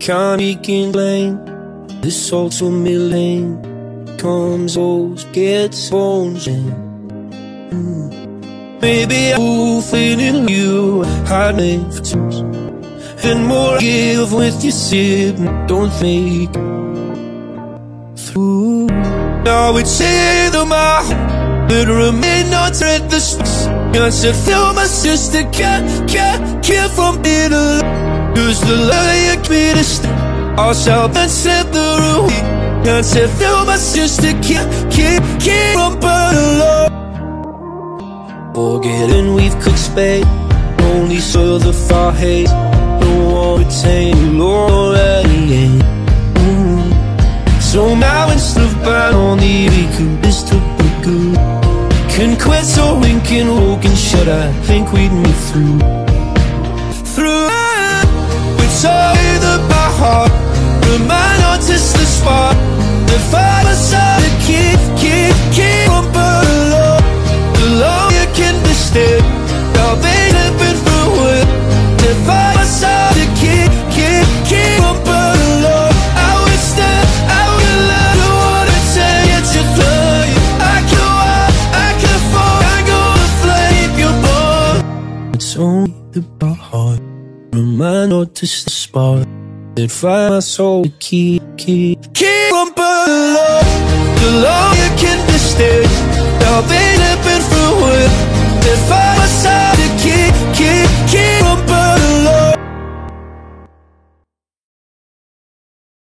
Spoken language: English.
can't explain. This soul to me lane comes, goes, gets bones in. Maybe I will feeling you hide me for tears, and more I give with your sip. Don't think through. Now it's in my heart, but remain not at the space. Can't you feel my sister can't from it alone? Cause the love you give to stay, all shall then set the rule. Can't you feel my sister can't from burn alone? Forgetting we've cooked spade, only soil the fire hate. No one retain you already ain't. So now instead of bad on the weekend, this to be good. Can quit so we can walk and shut. I think we'd move through which side of my heart. Remind artists the spot. The fire side to keep on burning. The long you can be still, now they live it through it. The fire side to keep on burning. I wish that I would love to wanna tell you to fly. I can walk, I can fall, I'm gonna flame your boy. It's only the heart. Remind artists the spot that fire my soul to keep on burning.